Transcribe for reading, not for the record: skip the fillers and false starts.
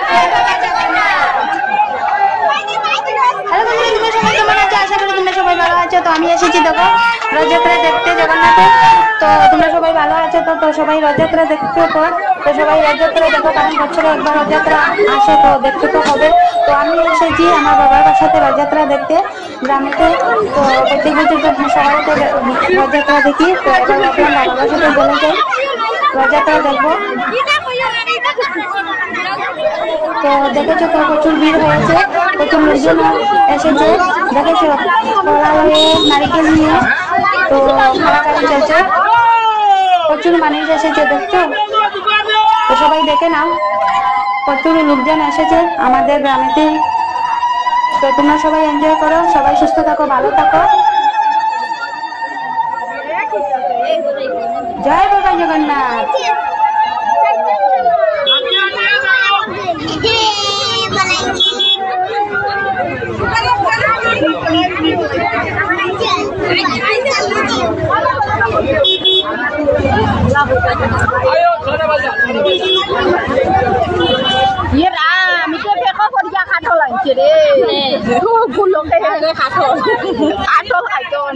তো আমি এসেছি দেখো রথযাত্রা দেখতে জগন্নাথে। তো তোমরা সবাই ভালো আছো তো সবাই রথযাত্রা দেখতে পর তো সবাই রথযাত্রা দেখো, কারণ বছরে একবার রথযাত্রা আসে তো দেখতে তো হবে। তো আমি এসেছি আমার বাবার বাসাতে রথযাত্রা দেখতে গ্রামেতে। তো প্রত্যেক বছর তো সবাই তো রথযাত্রা দেখি, তো এবার ভাবলাম বাবার বাসাতে চলে যাই, রথযাত্রা দেখবো। তো দেখেছো তো প্রচুর ভিড় হয়েছে, প্রচুর লোকজন এসেছে, দেখেছো কলা হয়ে নারিকেল নিয়ে তো খাড়াখাড়ি চলছে, প্রচুর মানুষ এসেছে দেখছো। তো সবাই দেখে নাও, প্রচুর লোকজন এসেছে আমাদের গ্রামেতে। তো তোমরা সবাই এনজয় করো, সবাই সুস্থ থাকো, ভালো থাকো। জয় বাবা জগন্নাথ। ये राम इसे फेंको पर क्या खाटो लाइन रे फूलों के खाटो खाटो खाटो